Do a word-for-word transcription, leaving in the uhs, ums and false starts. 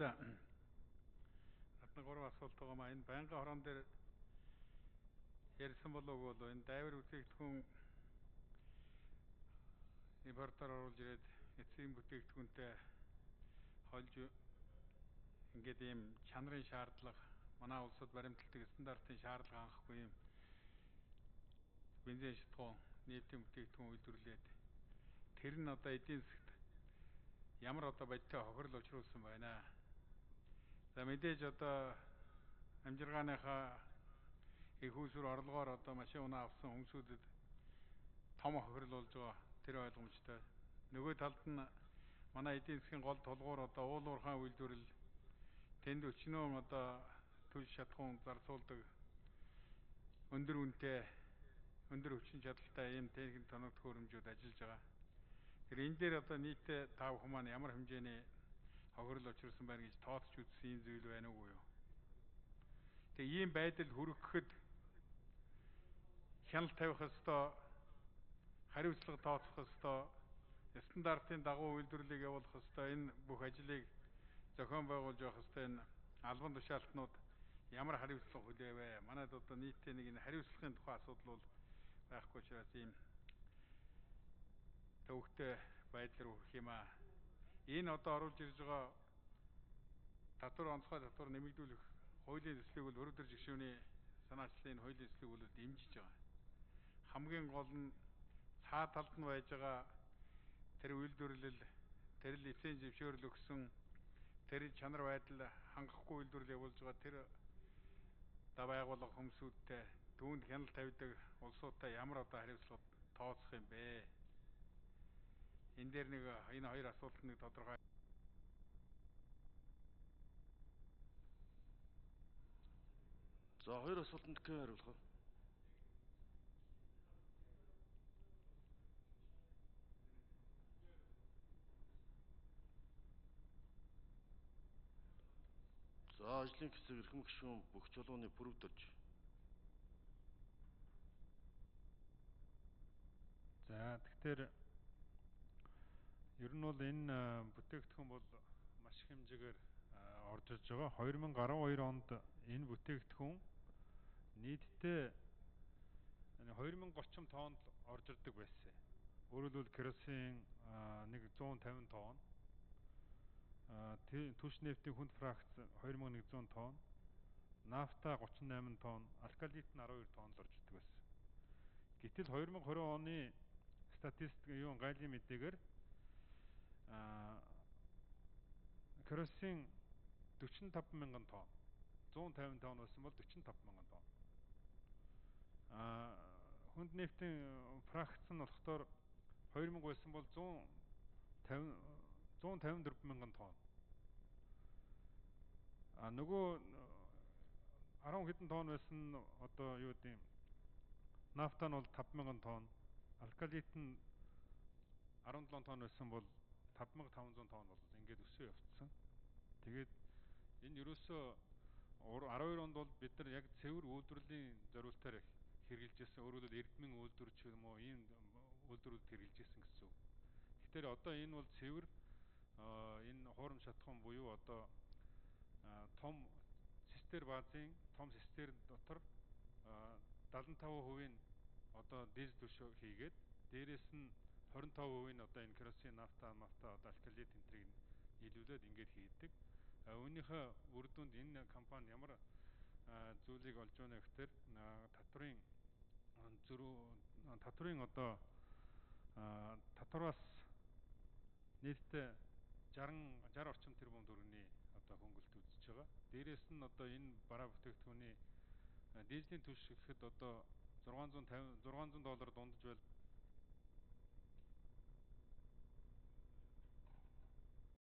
За надад гурван асуулт байгаа маа. Энэ байнгын хорон дээр ярьсан болоогүй болоо энэ дайвар бүтээгдэхүүн импортоор оруулж ирээд эцсийн бүтээгдэхүүнтэй холж ингээд ийм чанарын шаардлага манай улсад баримтлагдаг стандартын шаардлага анхахгүй юм бензин шатгуун нийтийн бүтээгдэхүүн үйлдвэрлээд тэр нь одоо эдийн засагт ямар одоо бодиттой хохирол учруулсан байна. За мэдээж одоо амжиргааныхаа их усүр орлогоор одоо машин унаа авсан хүмүүсүүдэд том хохирол болж байгаа тэр ойлгомжтой. Нөгөө талд нь манай эдийн засгийн гол тулгуур одоо уул уурхайн үйлдвэрлэл тэнд өчнөө одоо түлш шатхуун зарцуулдаг өндөр үнэтэй өндөр хүчин чадалтай ийм техник тоног төхөөрөмжүүд ажиллаж байгаа. Тэр энэ дээр одоо нийтдээ та бүхэн маань ямар хэмжээний хохирол учруулсан байна гэж тооцож үзсэн юм зүйл байна уугүй юу? Тэгээ ийм байдал хүргэхэд хяналт тавих ёстой, хариуцлага тооцох ёстой, стандартын дагуу үйлдвэрлэлийг явуулах ёстой. Энэ бүх ажлыг зохион байгуулж явах ёстой. Энэ албан тушаалтнууд ямар хариуцлага хүлээвэ? Манайд одоо нийтдээ нэг энэ хариуцлагын тухай асуудал бол байхгүй учраас ийм төвөгтэй байдлаар үрэх юм аа. Энэ одоо оруулж ирж байгаа татвар онцгой татвар нэмэгдүүлэх хуулийн төслийг бол өрөвдөр жигшүүний санаачлалын хуулийн төслийг бол дэмжиж байгаа. Хамгийн гол нь цаа талд нь байж байгаа тэр үйлдвэрлэл, тэр лиценз зөвшөөрөл өгсөн, тэр чанар байдал хангахгүй үйлдвэрлэл явуулж байгаа тэр да байгууллага хүмүүсүүдтэй түүнд хяналт тавьдаг улсуудтай ямар одоо хариуцлага тооцох юм бэ? Энэ дээр нэг энэ хоёр асуулт нэг тодорхой. За хоёр асуултанд кэ хариулах уу? За ажлын хэсэг эрхэм гишүүн бүх чулууны бүрөвдөрж. За тэгэхээр ер нь бол энэ бүтээгдэхүүн бол маш их хэмжээгээр орж иж байгаа. хоёр мянга арван хоёр онд энэ бүтээгдэхүүн нийтдээ хоёр мянга орчим тоннд орж ирдэг байсан. Өөрөөр хэлбэл керосин зуун тавин тонн, түш нефтийн хүнд фракц хоёр мянга нэг зуун тонн, нафта гучин найман тонн, алкалит нь арван хоёр тонн орж ирдэг байсан. Гэтэл хоёр мянга двадцать оны статистик юу гайлын мэдээгээр керосин дөрвөн таван мянган тонн, зуун тавин тонн байсан бол дөрвөн таван мянган тонн. А хүнд нефтийн фракц нь болохоор хоёр мянга байсан бол зуун тавин дөрвөн мянган тонн. А нөгөө арван хэдэн тонн байсан одоо юу гэдэм нафта нь бол таван мянган тонн, алкалит нь арван долоон тонн байсан бол таван мянга таван зуун тонн бол ингээд өсөө явцсан. Тэгээд энэ ерөөсөө арван хоёр онд бол бид нар яг цэвэр үйлдвэрлэлийн зорилтоор хэрэгжилж байсан. Өөрөөр хэлбэл эрдмийн үйлдвэр ч юм уу ийм үйлдвэрүүд хэрэгжилж байсан гэсэн үг. Тэгэхээр одоо энэ бол цэвэр энэ хуурамч шатхуун буюу одоо том цистер базын том цистер дотор дадлан таван хувийн одоо дизель түвшин хийгээд дээрээс нь хорин таван хувийн одоо энэ керосин, нафта, нафта одоо алкалит энтрийг нийлүүлээд ингээд хийдэг. Үүнийхээ үр дүнд энэ компани ямар зүйлийг олж байна гэхээр татврын зөрүү татврын одоо татвараас нийтдээ шарсан орчим тэрбум төгрөгийн одоо хөнгөлөлт үзэж байгаа. Дээрээс нь одоо энэ бараа бүтээгдэхүүний дизелийн түвш гэхэд одоо зургаан зуун тавин зургаан зуун доллар дундаж байл